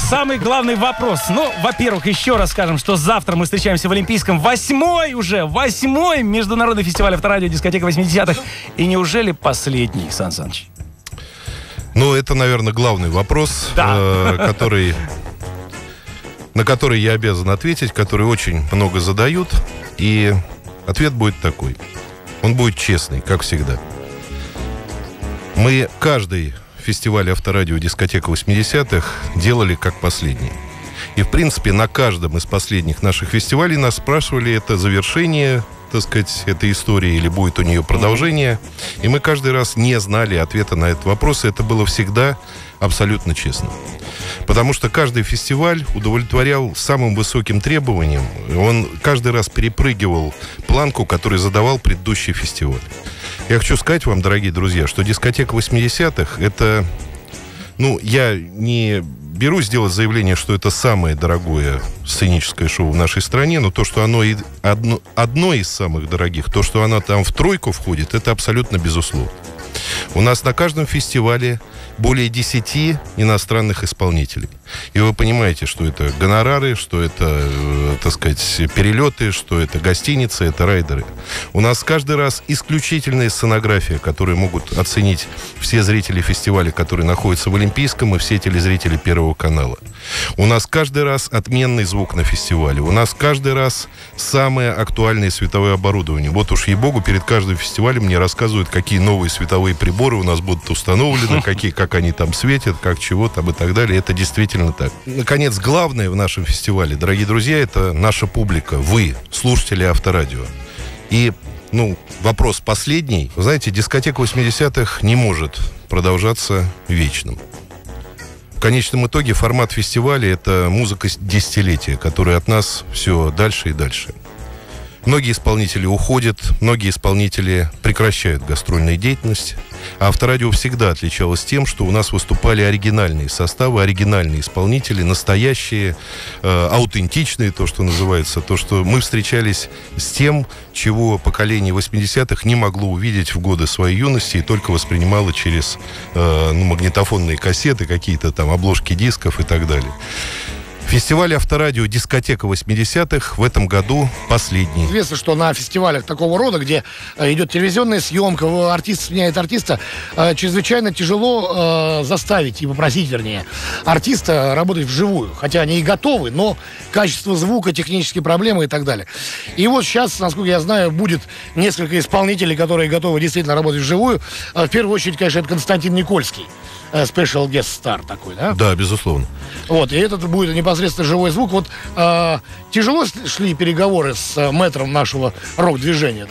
самый главный вопрос. Ну, во-первых, еще раз скажем, что завтра мы встречаемся в Олимпийском. Восьмой международный фестиваль авторадио «Дискотека 80-х». И неужели последний, Сан Саныч? Ну, это, наверное, главный вопрос, да. на который я обязан ответить, который очень много задают. И ответ будет такой. Он будет честный, как всегда. Мы каждый фестиваль авторадио «Дискотека 80-х» делали как последний. И, в принципе, на каждом из последних наших фестивалей нас спрашивали, это завершение, так сказать, этой истории или будет у нее продолжение. И мы каждый раз не знали ответа на этот вопрос, и это было всегда абсолютно честно. Потому что каждый фестиваль удовлетворял самым высоким требованиям. Он каждый раз перепрыгивал планку, которую задавал предыдущий фестиваль. Я хочу сказать вам, дорогие друзья, что «Дискотека 80-х» это... Ну, я не берусь сделать заявление, что это самое дорогое сценическое шоу в нашей стране, но то, что оно одно из самых дорогих, то, что оно там в тройку входит, это абсолютно безусловно. У нас на каждом фестивале более 10 иностранных исполнителей. И вы понимаете, что это гонорары, что это, так сказать, перелеты, что это гостиницы, это райдеры. У нас каждый раз исключительная сценография, которую могут оценить все зрители фестиваля, которые находятся в Олимпийском, и все телезрители Первого канала. У нас каждый раз отменный звук на фестивале. У нас каждый раз самое актуальное световое оборудование. Вот уж, ей-богу, перед каждым фестивалем мне рассказывают, какие новые световые приборы у нас будут установлены, как они там светят, как чего там и так далее. Это действительно так. Наконец, главное в нашем фестивале, дорогие друзья, это наша публика. Вы, слушатели авторадио. И, вопрос последний. Вы знаете, «Дискотека 80-х» не может продолжаться вечным. В конечном итоге формат фестиваля – это музыка десятилетия, которая от нас все дальше и дальше. Многие исполнители уходят, многие исполнители прекращают гастрольную деятельность. А авторадио всегда отличалось тем, что у нас выступали оригинальные составы, оригинальные исполнители, настоящие, аутентичные, то, что называется, то, что мы встречались с тем, чего поколение 80-х не могло увидеть в годы своей юности и только воспринимало через магнитофонные кассеты, какие-то там обложки дисков и так далее. Фестиваль авторадио «Дискотека 80-х» в этом году последний. Известно, что на фестивалях такого рода, где идет телевизионная съемка, артист сменяет артиста, чрезвычайно тяжело заставить и попросить, вернее, артиста работать вживую. Хотя они и готовы, но качество звука, технические проблемы и так далее. И вот сейчас, насколько я знаю, будет несколько исполнителей, которые готовы действительно работать вживую. В первую очередь, конечно, это Константин Никольский. Special Guest Star такой, да? Да, безусловно. Вот, и этот будет непосредственно живой звук. Вот тяжело шли переговоры с мэтром нашего рок-движения?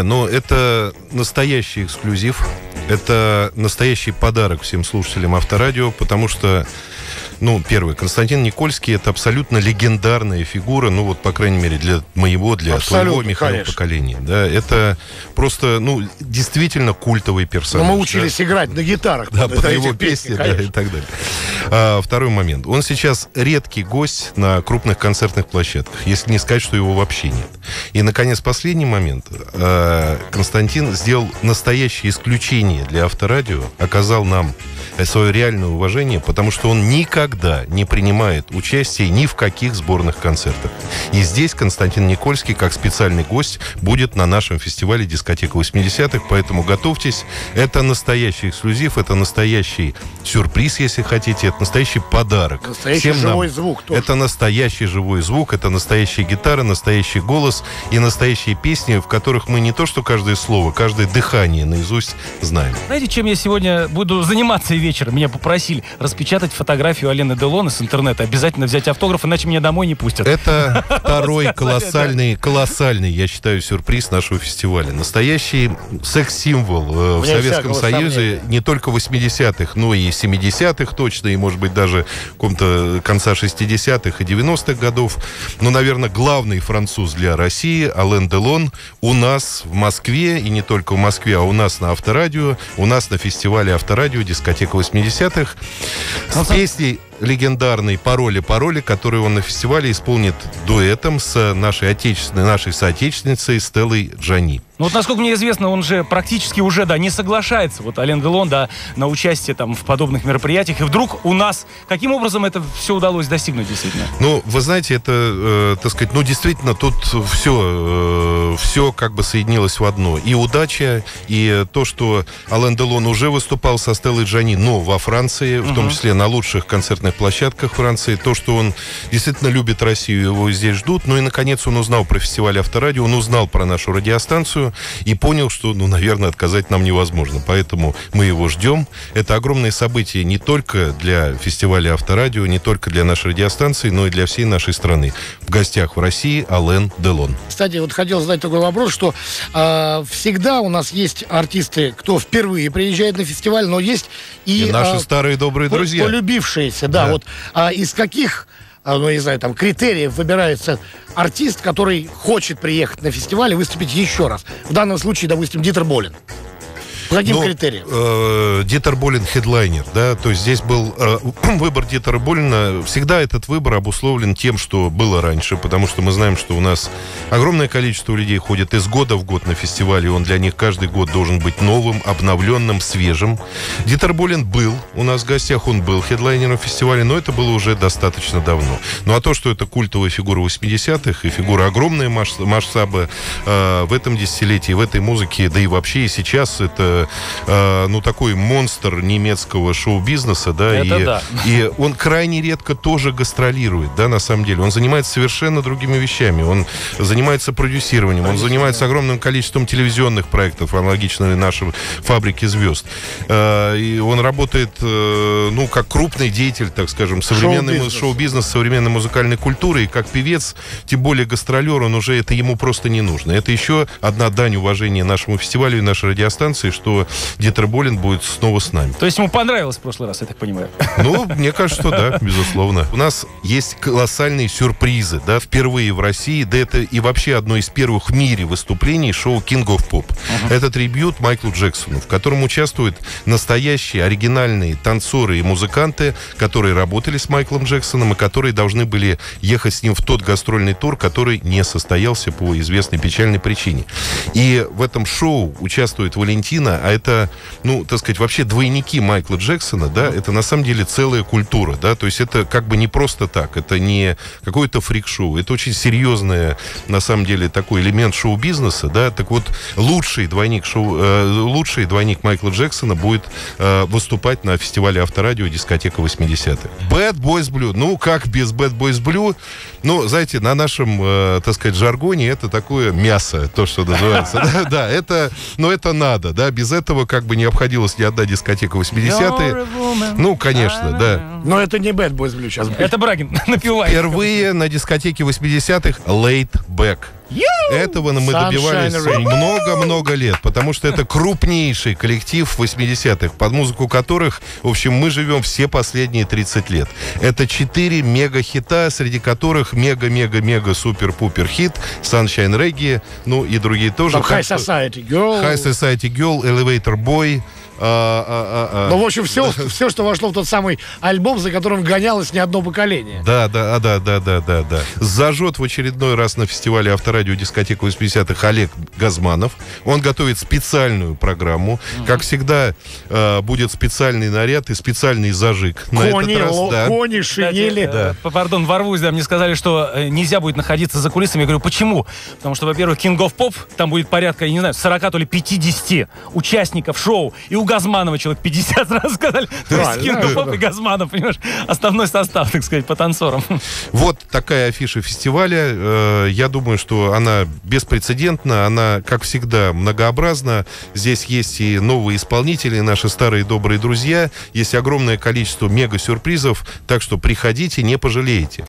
Это настоящий эксклюзив. Это настоящий подарок всем слушателям авторадио, потому что, первый, Константин Никольский — это абсолютно легендарная фигура, по крайней мере, для моего, для твоего, Михаила, поколения. Да, это просто, действительно культовый персонаж. Но мы учились играть на гитарах. Да, под его песни, да, и так далее. Второй момент. Он сейчас редкий гость на крупных концертных площадках, если не сказать, что его вообще нет. И, наконец, последний момент. Константин сделал настоящее исключение для авторадио, оказал нам свое реальное уважение, потому что он никогда не принимает участие ни в каких сборных концертах. И здесь Константин Никольский, как специальный гость, будет на нашем фестивале «Дискотека 80-х», поэтому готовьтесь. Это настоящий эксклюзив, это настоящий сюрприз, если хотите, это настоящий подарок. Настоящий всем живой нам. Звук тоже. Это настоящий живой звук, это настоящая гитара, настоящий голос и настоящие песни, в которых мы не то что каждое слово, каждое дыхание наизусть знаем. Знаете, чем я сегодня буду заниматься вечером? Меня попросили распечатать фотографию Алены Делон из интернета, обязательно взять автограф, иначе меня домой не пустят. Это второй колоссальный, я считаю, сюрприз нашего фестиваля. Настоящий секс-символ в Советском Союзе не только 80-х, но и 70-х точно, и, может быть, даже каком-то конца 60-х и 90-х годов. Но, наверное, главный француз для России, Ален Делон, у нас в Москве, и не только в Москве, а у нас на авторадио, у нас на фестивале авторадио «Дискотека 80-х» с песней легендарной «Пароли», которую он на фестивале исполнит дуэтом с нашей соотечественницей Стеллой Джани. Ну вот, насколько мне известно, он же практически уже, не соглашается, вот Ален Делон, на участие там в подобных мероприятиях. И вдруг у нас, каким образом это все удалось достигнуть, действительно? Ну, вы знаете, это, так сказать, действительно, тут все как бы соединилось в одно. И удача, и то, что Ален Делон уже выступал со Стеллой Джани, но во Франции, в том числе на лучших концертных площадках Франции, то, что он действительно любит Россию, его здесь ждут. Ну и, наконец, он узнал про фестиваль Авторадио, он узнал про нашу радиостанцию и понял, что, наверное, отказать нам невозможно. Поэтому мы его ждем. Это огромное событие не только для фестиваля Авторадио, не только для нашей радиостанции, но и для всей нашей страны. В гостях в России Ален Делон. Кстати, вот хотел задать такой вопрос, что всегда у нас есть артисты, кто впервые приезжает на фестиваль, но есть и наши старые добрые друзья. Полюбившиеся, вот из каких, не знаю, там, критериев выбирается артист, который хочет приехать на фестиваль и выступить еще раз. В данном случае, допустим, Дитер Болен. По каким критериям? Дитер Болен хедлайнер, то есть здесь был выбор Дитера Болена. Всегда этот выбор обусловлен тем, что было раньше, потому что мы знаем, что у нас огромное количество людей ходит из года в год на фестиваль, и он для них каждый год должен быть новым, обновленным, свежим. Дитер Болен был у нас в гостях, он был хедлайнером фестиваля, но это было уже достаточно давно. Ну а то, что это культовая фигура 80-х и фигура огромные масштабы в этом десятилетии, в этой музыке, да и вообще и сейчас, это такой монстр немецкого шоу-бизнеса, и он крайне редко тоже гастролирует, на самом деле. Он занимается совершенно другими вещами. Он занимается продюсированием, он занимается огромным количеством телевизионных проектов, аналогично нашей «Фабрике звезд». И он работает, как крупный деятель, так скажем, современный шоу-бизнес, современной музыкальной культуры, и как певец, тем более гастролер, это ему просто не нужно. Это еще одна дань уважения нашему фестивалю и нашей радиостанции, что Дитер Болен будет снова с нами. То есть ему понравилось в прошлый раз, я так понимаю? Мне кажется, что да, безусловно. У нас есть колоссальные сюрпризы, впервые в России, это и вообще одно из первых в мире выступлений шоу King of Pop. Это трибьют Майклу Джексону, в котором участвуют настоящие, оригинальные танцоры и музыканты, которые работали с Майклом Джексоном и которые должны были ехать с ним в тот гастрольный тур, который не состоялся по известной печальной причине. И в этом шоу участвует Валентина, а это, вообще двойники Майкла Джексона, это на самом деле целая культура, то есть это как бы не просто так, это не какое-то фрик-шоу, это очень серьезное, на самом деле, такой элемент шоу-бизнеса, так вот, лучший двойник Майкла Джексона будет выступать на фестивале Авторадио «Дискотека 80-х». Bad Boys Blue, как без Bad Boys Blue, знаете, на нашем, жаргоне это такое мясо, то, что называется, это надо, без этого как бы не обходилась ни одна дискотека 80-е. Конечно, Но это не Bad Boys Blue сейчас. Это Брагин напевает. Впервые на дискотеке 80-х Laid Back. Этого мы добивались много-много лет, потому что это крупнейший коллектив 80-х, под музыку которых, в общем, мы живем все последние 30 лет. Это 4 мега-хита, среди которых мега-мега-мега-супер-пупер хит Sunshine Reggae, и другие тоже. High Society Girl, Elevator Boy. В общем, все, что вошло в тот самый альбом, за которым гонялось не одно поколение. Да. Зажжет в очередной раз на фестивале Авторадио «Дискотека 80-х» Олег Газманов. Он готовит специальную программу. Как всегда, будет специальный наряд и специальный зажиг. Кони, шинели. Пардон, ворвусь, мне сказали, что нельзя будет находиться за кулисами. Я говорю, почему? Потому что, во-первых, King of Pop, там будет порядка, 40 то ли 50 участников шоу. И у Газманова человек 50 сразу сказали. То есть King of Pop и Газманов, понимаешь, основной состав, так сказать, по танцорам. Вот такая афиша фестиваля. Я думаю, что она беспрецедентна, она, как всегда, многообразна. Здесь есть и новые исполнители, наши старые добрые друзья. Есть огромное количество мега-сюрпризов, так что приходите, не пожалеете.